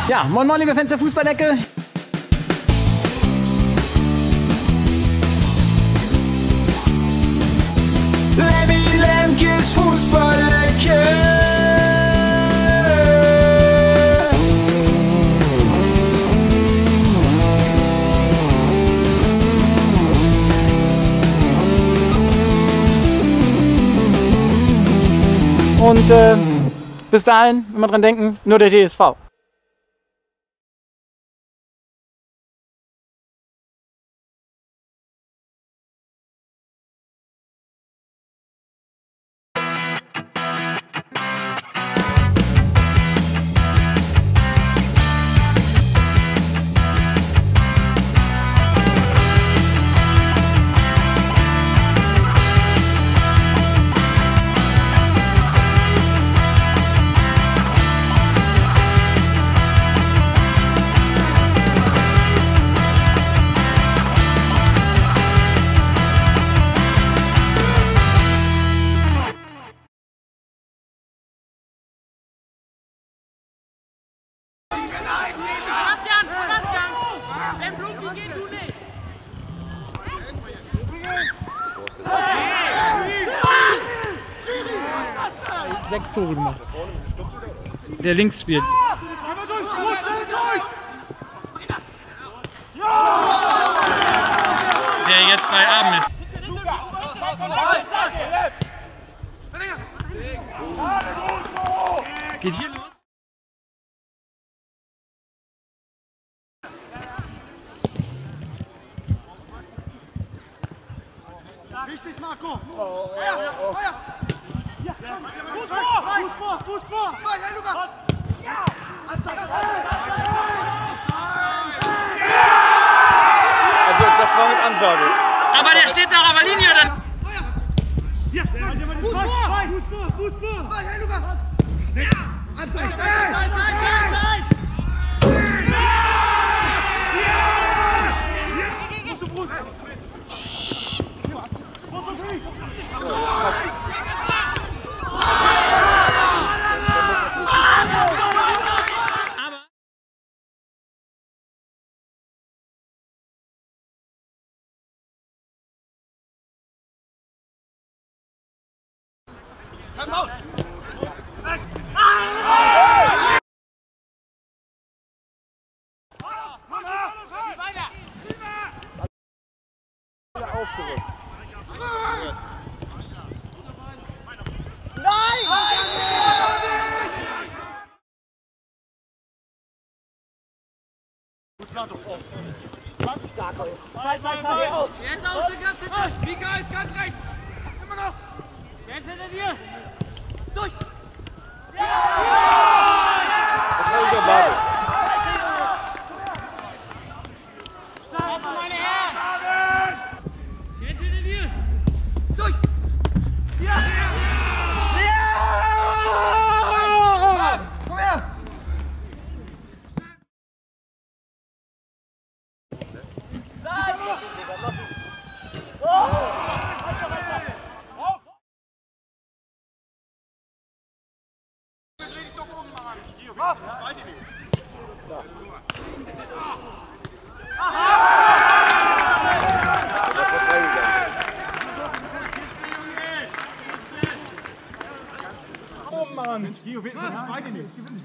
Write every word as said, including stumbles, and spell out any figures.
Ja, moin moin liebe Fans der Fußballecke. Lemmy Lemkes Fußballecke. Und äh, bis dahin, wenn wir dran denken, nur der T S V. Sechs Tore gemacht. Der links spielt. Der jetzt bei Abend ist. Geht hier los? Richtig, Marco! Oh, Feuer! Oh, Feuer! Ja, Fuß vor! Fuß vor! Fuß vor! Hey, Lukas! Ja! Also, das war mit Ansage. Aber der steht doch auf der Linie, oder? Feuer! Ja! Fuß vor! Fuß vor! Fuß vor! Hey, Lukas! Ja! Abseits! Zeit! Zeit! Zeit! Zeit! Komm raus! Aufgerückt. Jetzt aus der ganzen Zeit! Mika ist ganz rechts! Immer noch! Jetzt hinter dir! Durch! Das war überladen. Sag meine Herren! Jetzt hinter dir! Durch! Ja! Ja! Komm her! Oh Mann! Gio, wir sind beide nicht.